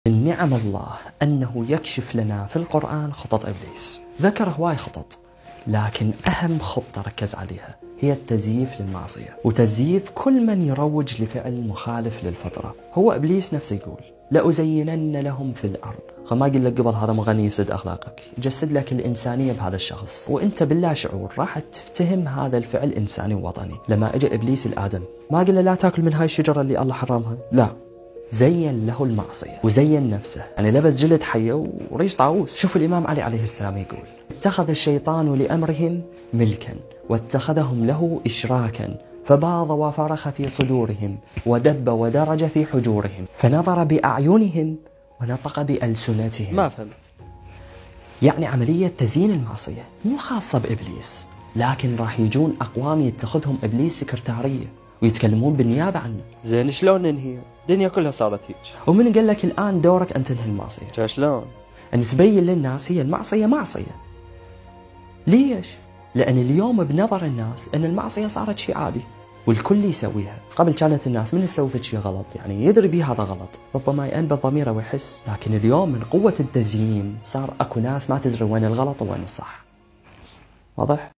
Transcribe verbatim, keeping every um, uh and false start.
من نعم الله أنه يكشف لنا في القرآن خطط إبليس. ذكر هواي خطط، لكن أهم خطة ركز عليها هي التزييف للمعصية، وتزييف كل من يروج لفعل مخالف للفطرة. هو إبليس نفسه يقول لأزينن لهم في الأرض. ما قل لك قبل هذا مغني يفسد أخلاقك، يجسد لك الإنسانية بهذا الشخص، وأنت باللا شعور راح تفتهم هذا الفعل إنساني ووطني. لما اجى إبليس الآدم ما قل له لا تاكل من هاي الشجرة اللي الله حرمها، لا، زين له المعصية وزين نفسه، يعني لبس جلد حية وريش طاووس. شوف الإمام علي عليه السلام يقول اتخذ الشيطان لأمرهم ملكا واتخذهم له إشراكا، فباض وفرخ في صدورهم ودب ودرج في حجورهم، فنظر بأعينهم ونطق بألسنتهم. ما فهمت. يعني عملية تزيين المعصية مو خاصة بإبليس، لكن راح يجون أقوام يتخذهم إبليس سكرتارية ويتكلمون بالنيابة عنه. زين شلون ننهي؟ الدنيا كلها صارت هيك. ومن قال لك الآن دورك أن تنهي المعصية؟ شلون؟ أن تبين للناس هي المعصية معصية. ليش؟ لأن اليوم بنظر الناس أن المعصية صارت شيء عادي والكل يسويها. قبل كانت الناس من يسوي شيء غلط يعني يدري به هذا غلط، ربما ينبض ضميره ويحس، لكن اليوم من قوة التزيين صار أكو ناس ما تدري وين الغلط وين الصح. واضح؟